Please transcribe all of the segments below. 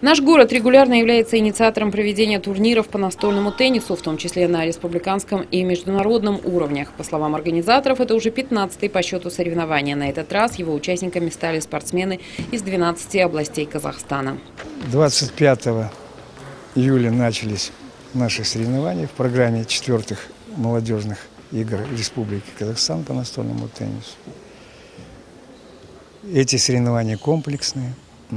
Наш город регулярно является инициатором проведения турниров по настольному теннису, в том числе на республиканском и международном уровнях. По словам организаторов, это уже 15-е по счету соревнования. На этот раз его участниками стали спортсмены из 12 областей Казахстана. 25 июля начались наши соревнования в программе 4-х молодежных игр Республики Казахстан по настольному теннису. Эти соревнования комплексные,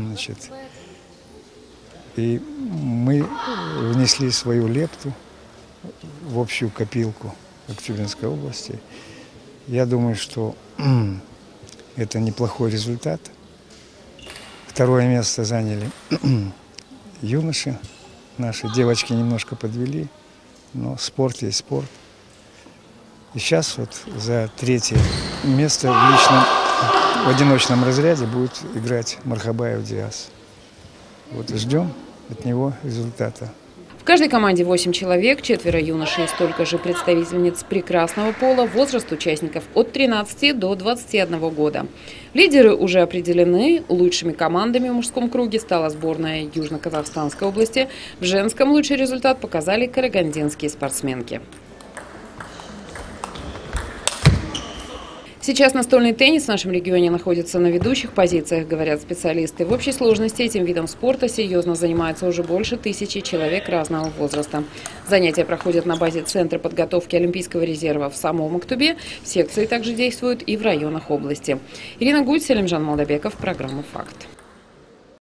и мы внесли свою лепту в общую копилку Актюбинской области. Я думаю, что это неплохой результат. Второе место заняли юноши. Наши девочки немножко подвели, но спорт есть спорт. И сейчас вот за 3-е место в одиночном разряде будет играть Мархабаев Диас. Вот ждем от него результата. В каждой команде 8 человек, 4 юношей и столько же представительниц прекрасного пола, возраст участников от 13 до 21 года. Лидеры уже определены. Лучшими командами в мужском круге стала сборная Южно-Казахстанской области. В женском лучший результат показали карагандинские спортсменки. Сейчас настольный теннис в нашем регионе находится на ведущих позициях, говорят специалисты. В общей сложности этим видом спорта серьезно занимается уже больше 1000 человек разного возраста. Занятия проходят на базе Центра подготовки Олимпийского резерва в самом Актубе. Секции также действуют и в районах области. Ирина Гуль, Селимжан Молдобеков, программа «Факт».